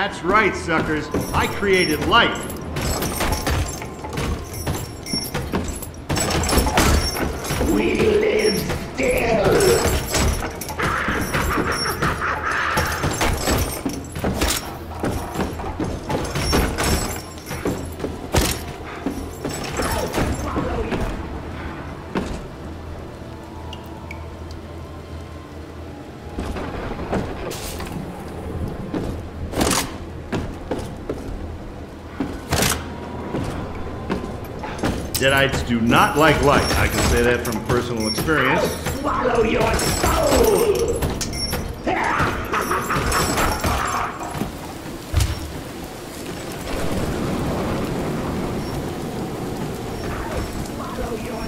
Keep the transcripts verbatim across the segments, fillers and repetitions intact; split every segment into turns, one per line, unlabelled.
That's right, suckers. I created life.
We live still.
Deadites do not like light. I can say that from personal experience.
Swallow your soul! Swallow your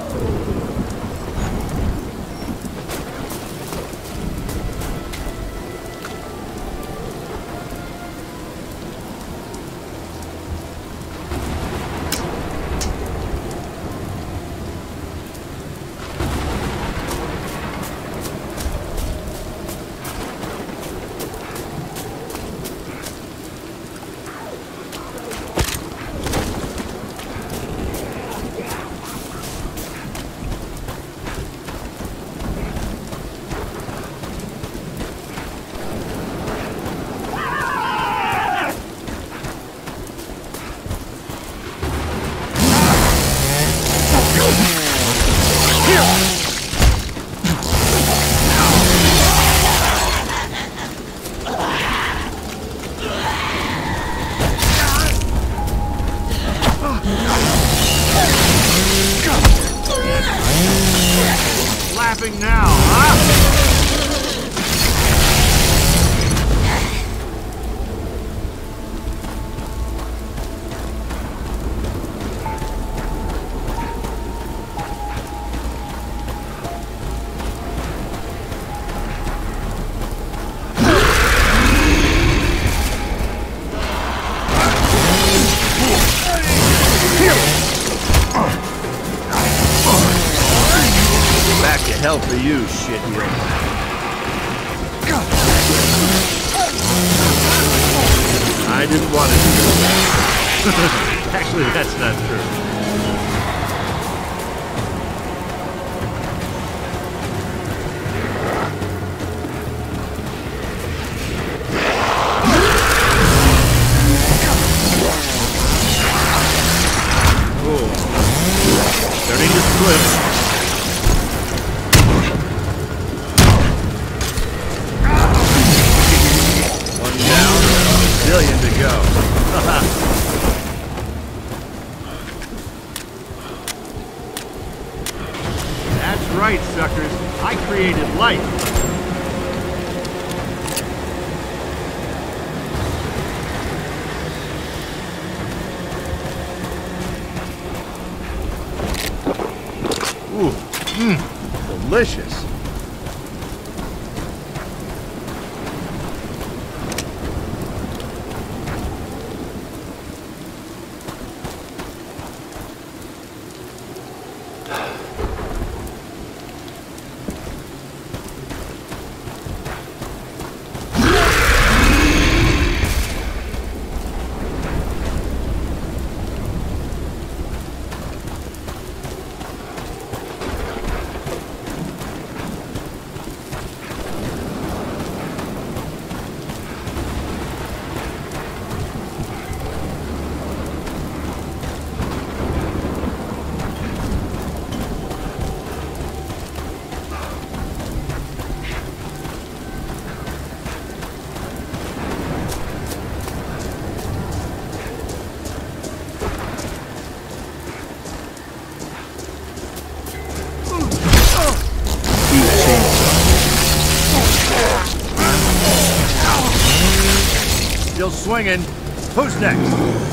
Laughing now, huh? Back to hell for you, shitheel. I didn't want to do that. Actually, that's not true. Oh. Starting to slip. Billion to go. That's right, suckers. I created life. Ooh, mmm, delicious. Still swinging. Who's next?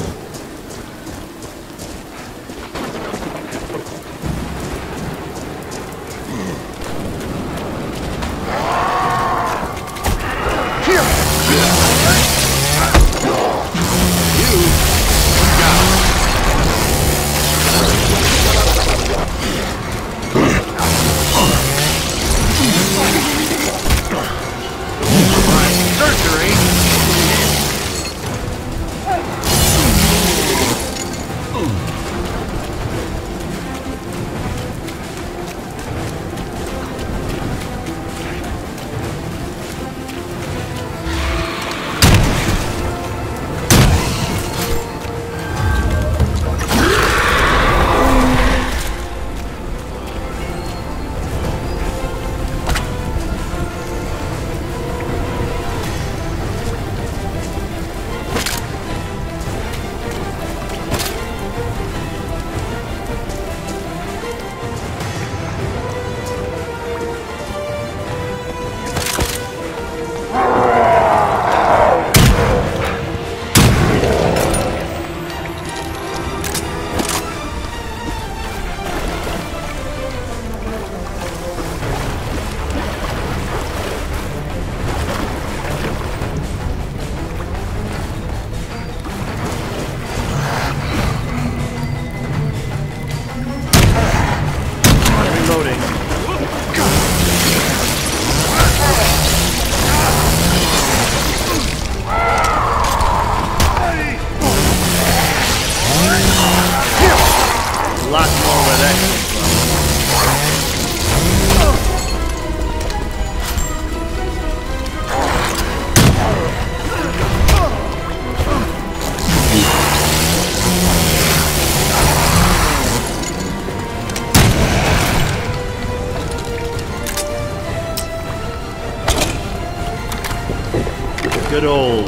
Surgery. lot more where that comes from. Good old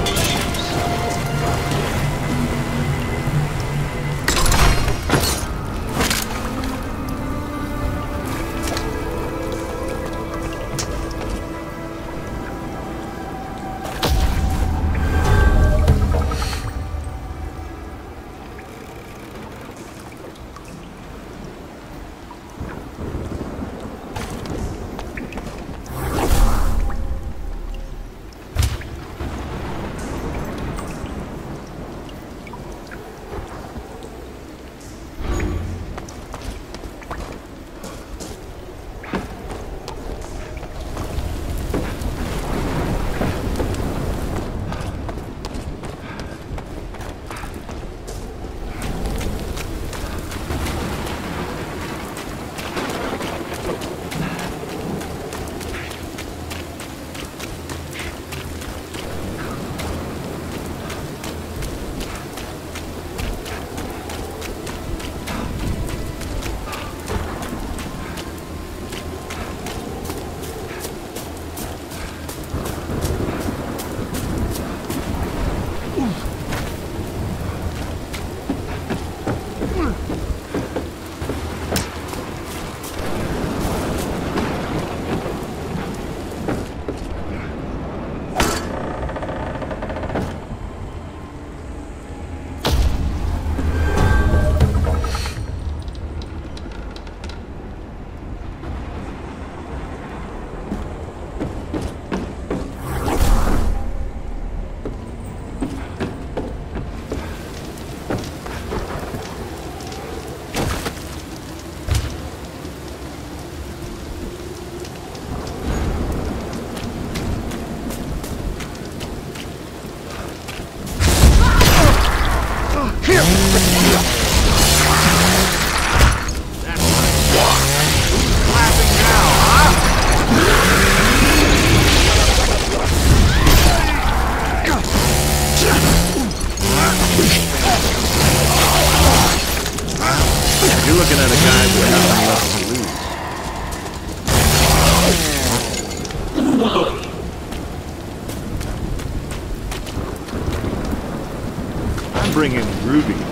bringing Ruby back.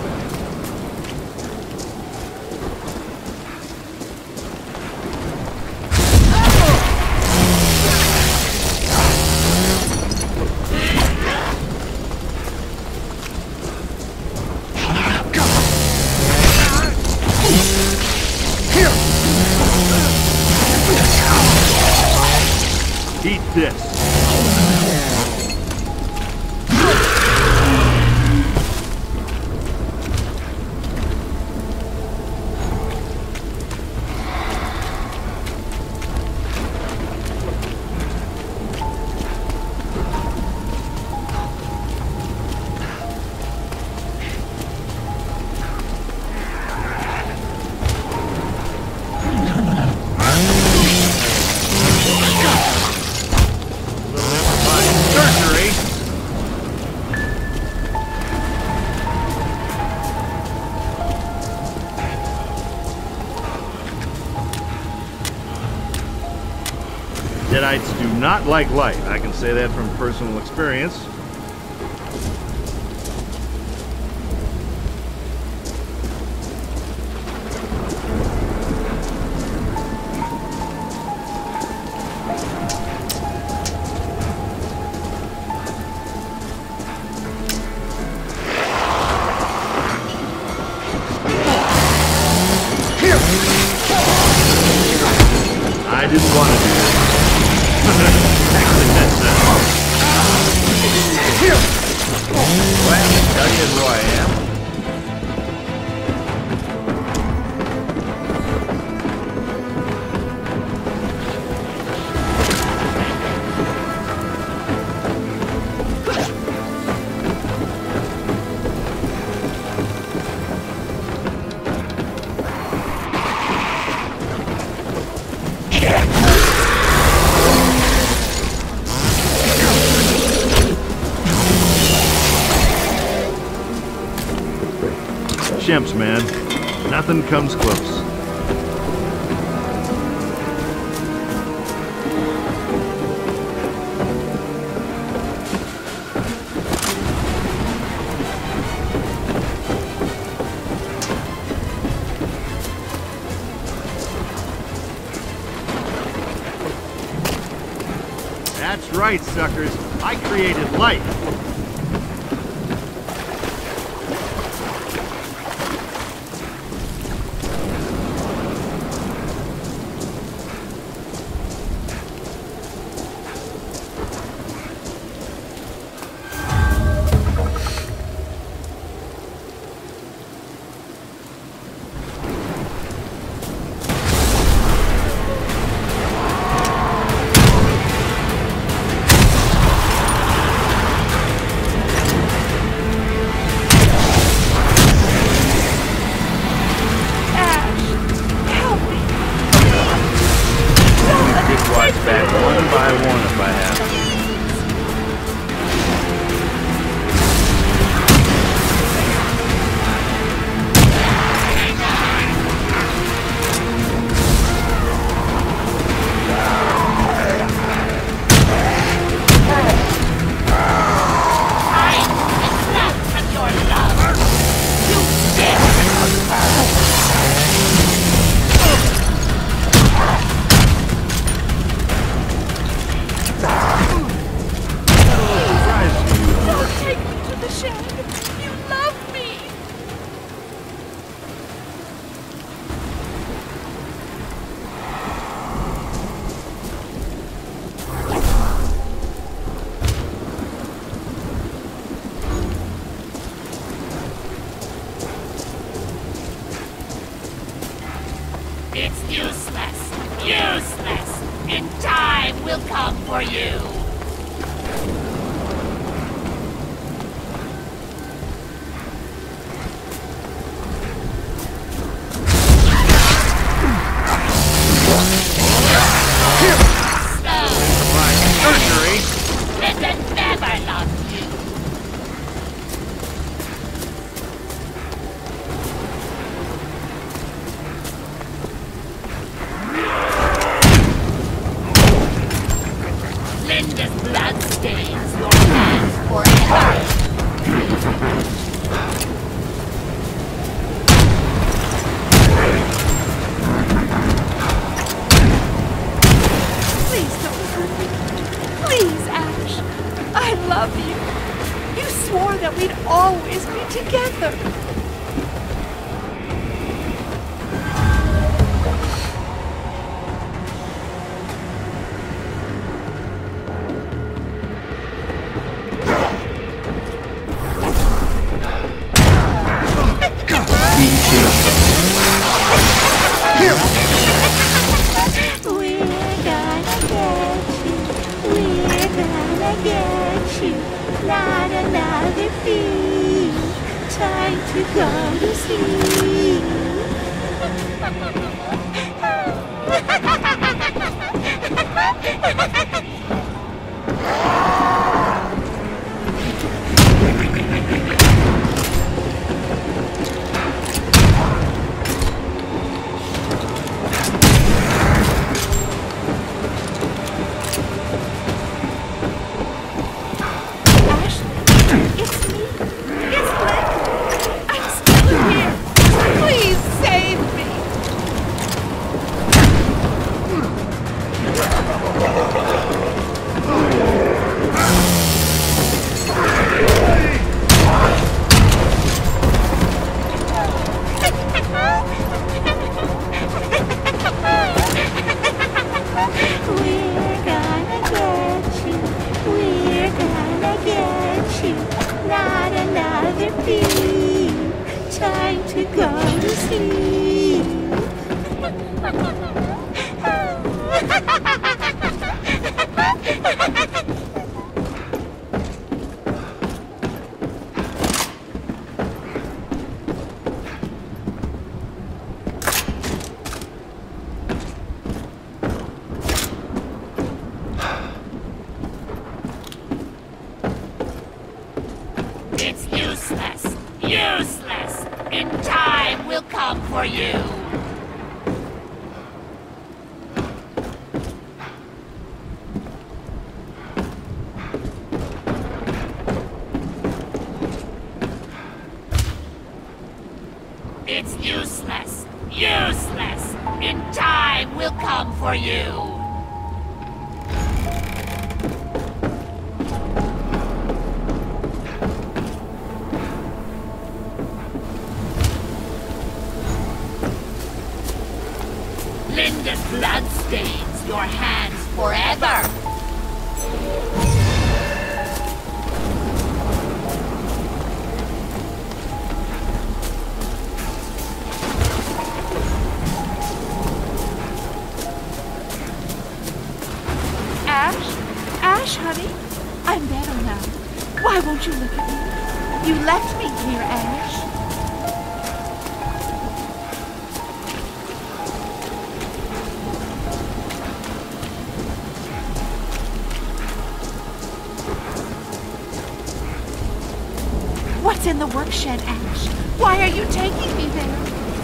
Eat this. Deadites do not like light. I can say that from personal experience. I didn't want to do that. Actually, that's uh... well, I can tell you who I am. chimps, man. Nothing comes close. That's right, suckers. I created life.
Back one by one if I have to.
It's useless, useless, and time will come for you. Linda never loved you. Linda's blood stains your hands forever.
Please don't hurt me. Please, Ash. I love you. You swore that we'd always be together. Get you, not another fee. Time to go to sleep. Time to go to sleep.
It's useless, useless, and time. will come for you. It's useless. Useless. In time will come for you. Linda's blood stains your hands forever.
Ash? Ash, honey? I'm better now. Why won't you look at me? You left me here, Ash. What's in the workshed, Ash? Why are you taking me there?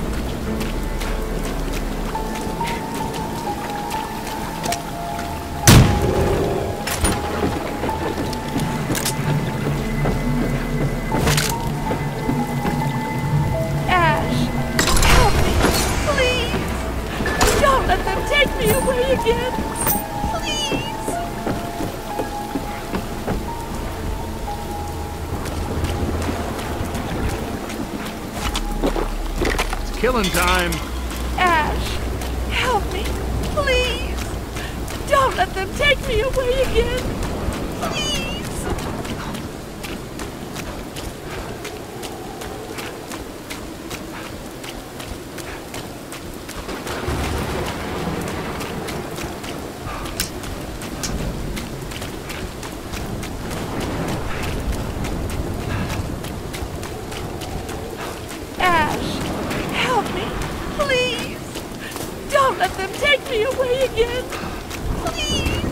Ash, help me, please. Don't let them take me away again. Please.
Killing time.
Ash, help me, please. Don't let them take me away again. Please. Ash, help me, please. Don't let them take me away again. Please.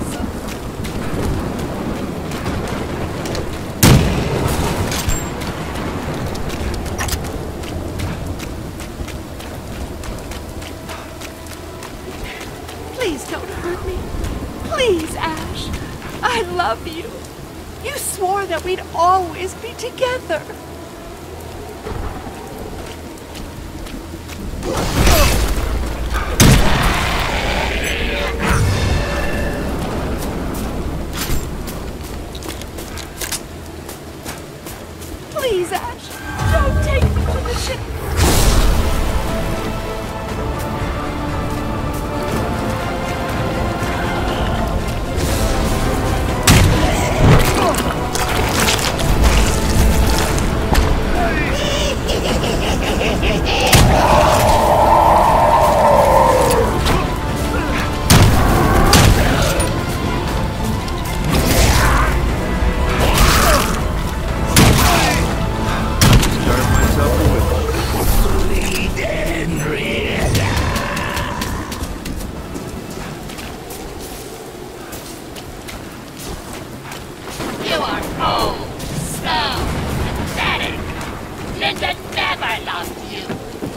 Please don't hurt me. Please, Ash. I love you. You swore that we'd always be together. Please, Ash, don't take me to the ship.
You are old, slow, pathetic. Linda never loved you.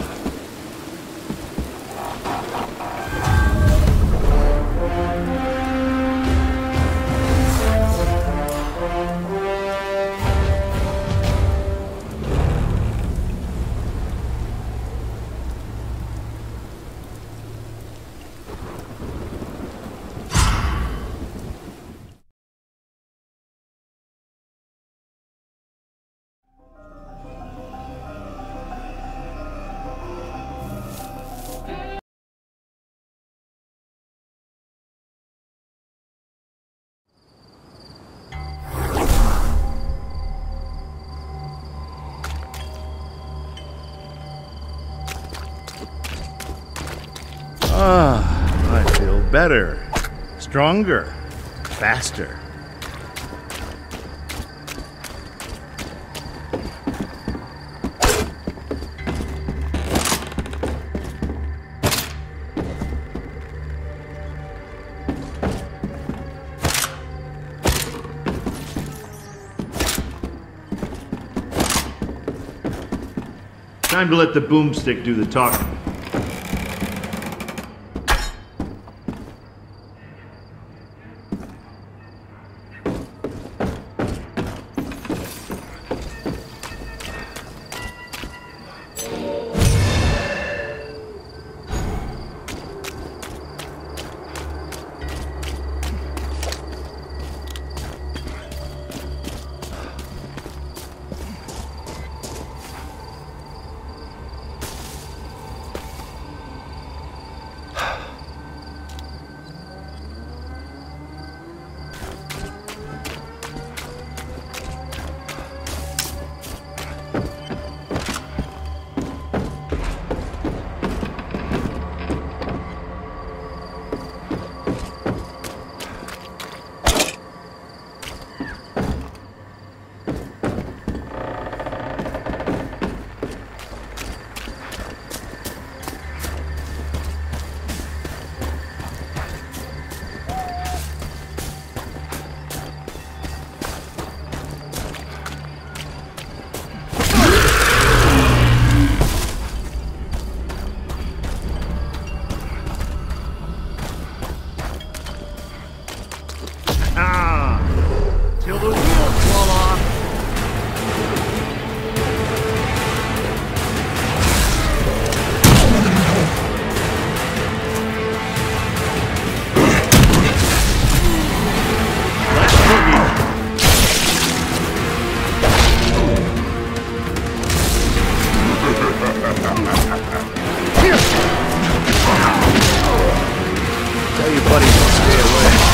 Ah, I feel better, stronger, faster. Time to let the boomstick do the talking. Till the wheels fall off. Let's boogie.
Tell your buddies to stay away.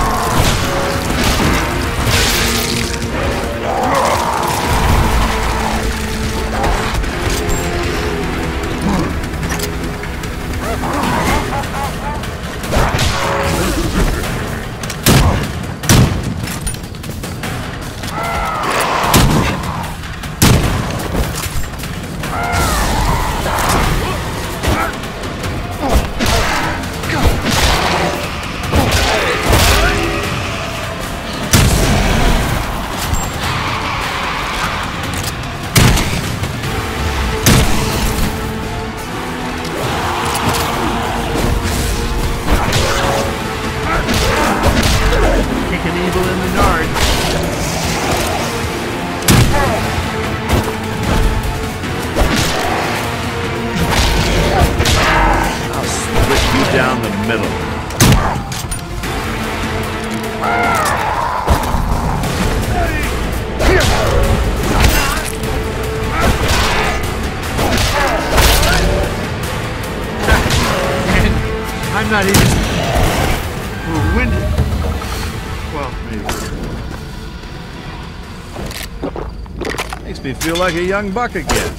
Evil in the yard. I'll split you down the middle. And I'm not even winded. Well, maybe.
Makes me feel like a young buck again.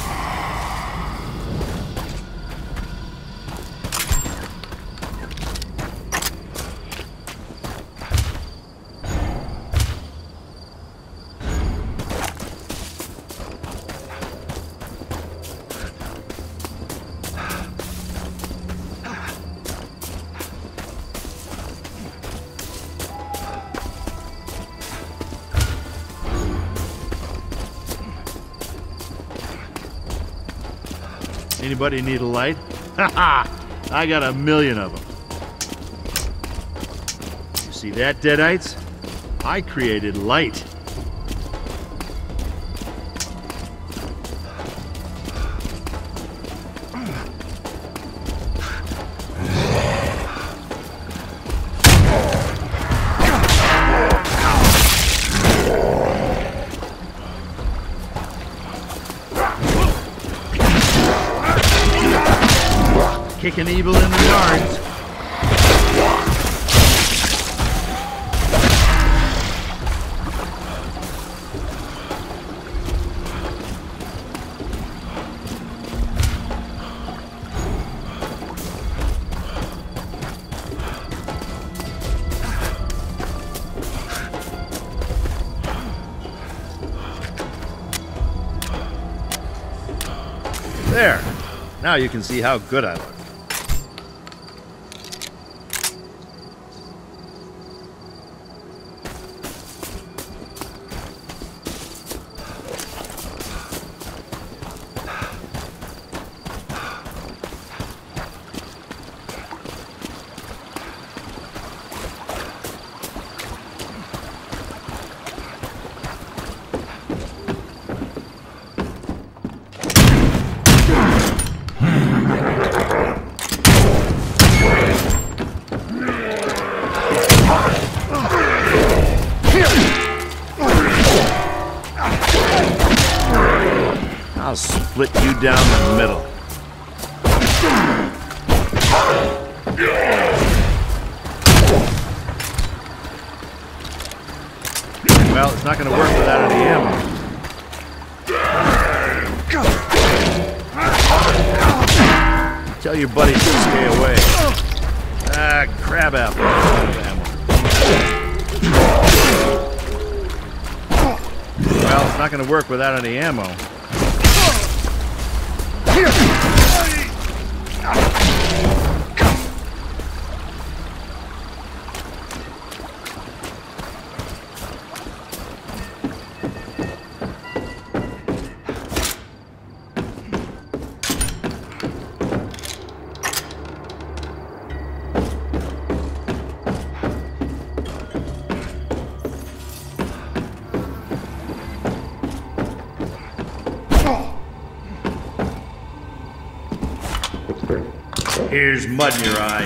Anybody need a light? Haha! I got a million of them. You see that, Deadites? I created light. Kicking evil in the yards.
There. Now you can see how good I look.
I'll split you down the middle. Well, it's not going to work without any ammo. Tell your buddies to stay away. Ah, crab apple. Out of ammo. Well, it's not going to work without any ammo. Here's mud in your eye.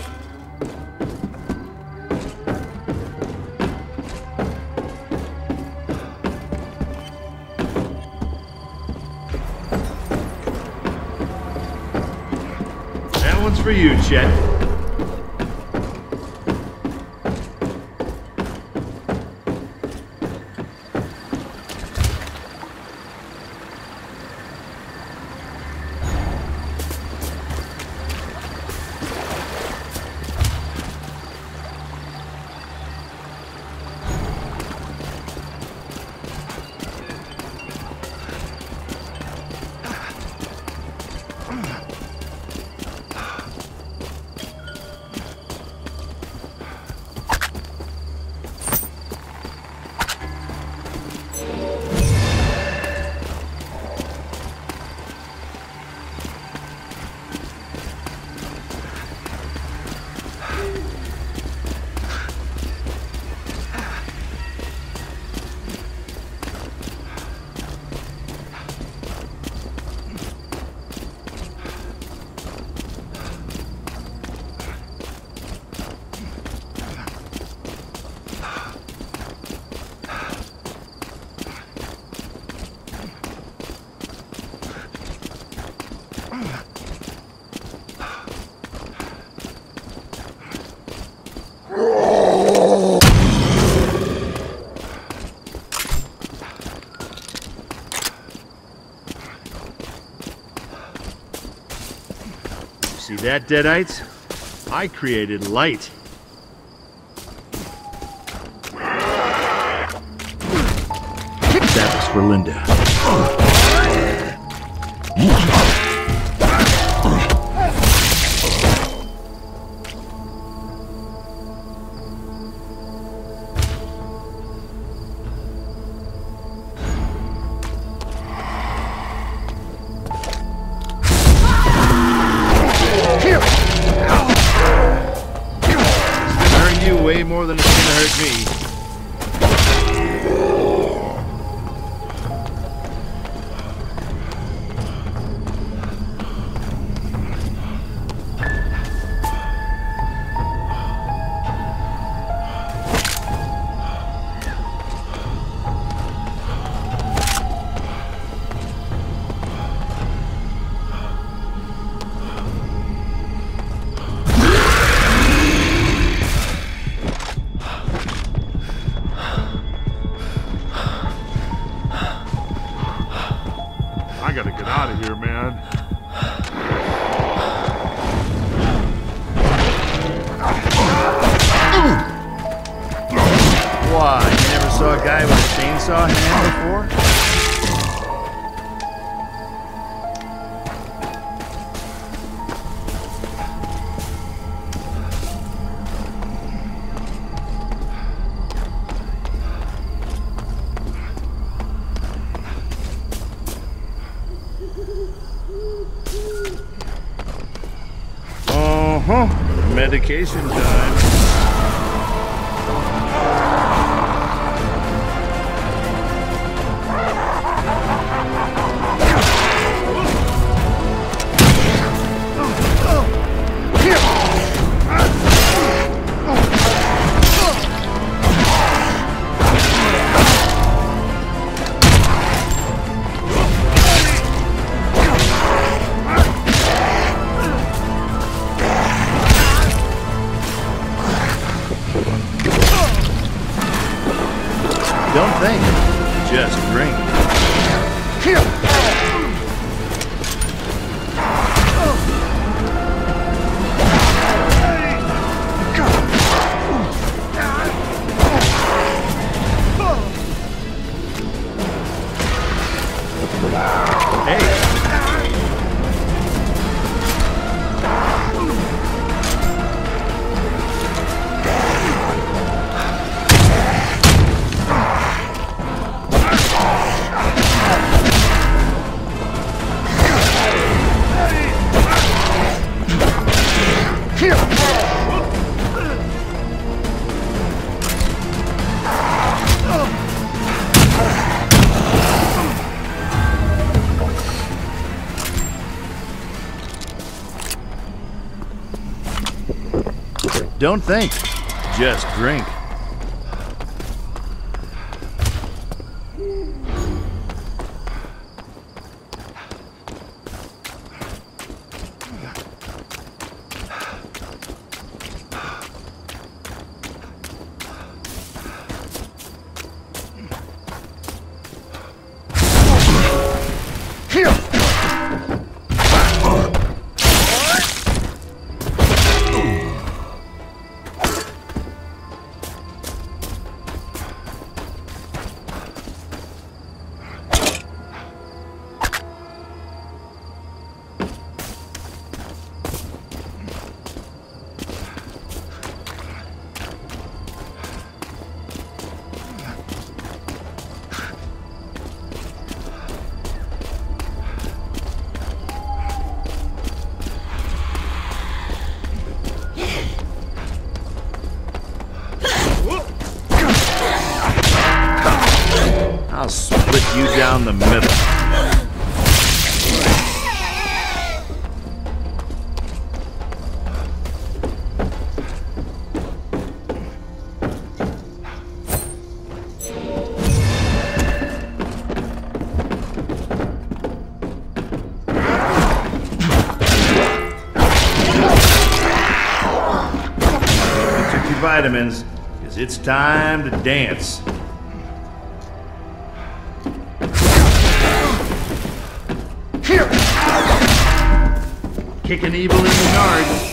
That one's for you, Chet. See that, Deadites? I created light. That was for Linda. Way more than it's gonna hurt me. I gotta get out of here, man. Why? You never saw a guy with a chainsaw hand before? Uh-huh. Medication time. Don't think, just drink. Hey. Don't think, just drink. I'll split you down the middle. You took your vitamins, because it's time to dance. Kicking evil in the yard.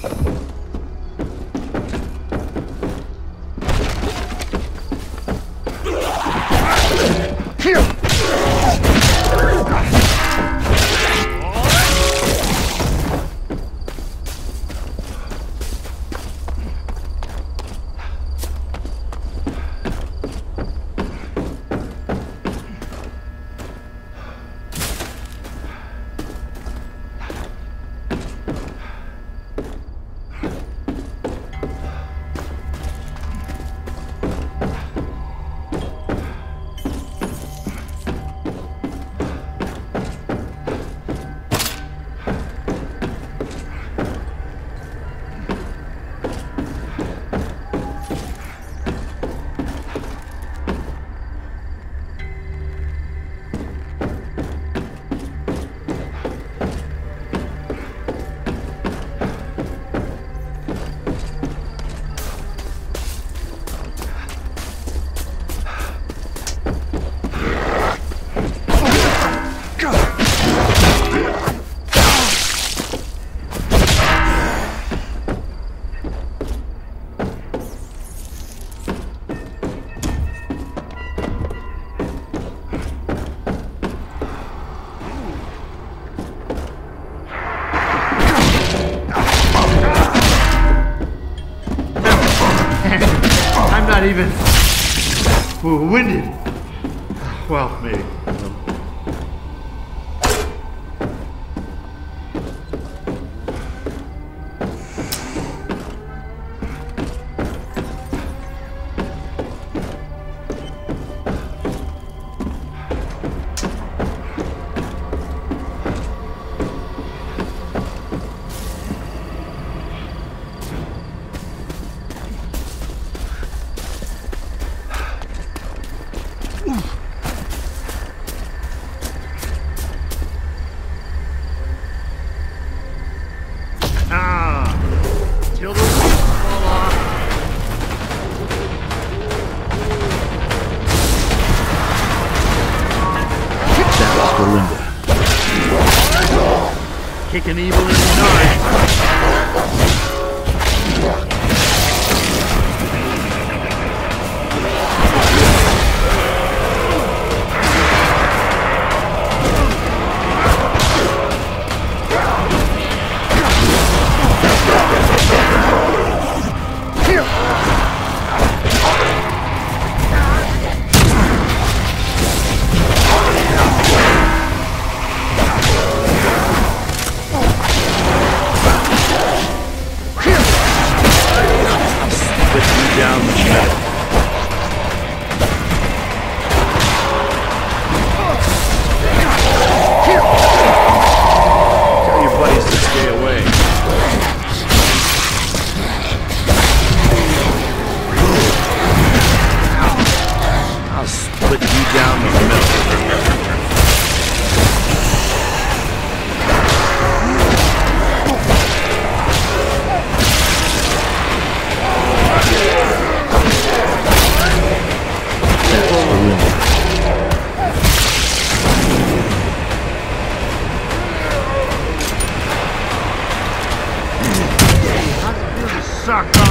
Not even winded. Well, maybe. Linda. Kicking evil in the night. Down the middle. Tell your buddies to stay away. I'll split you down the middle. Suck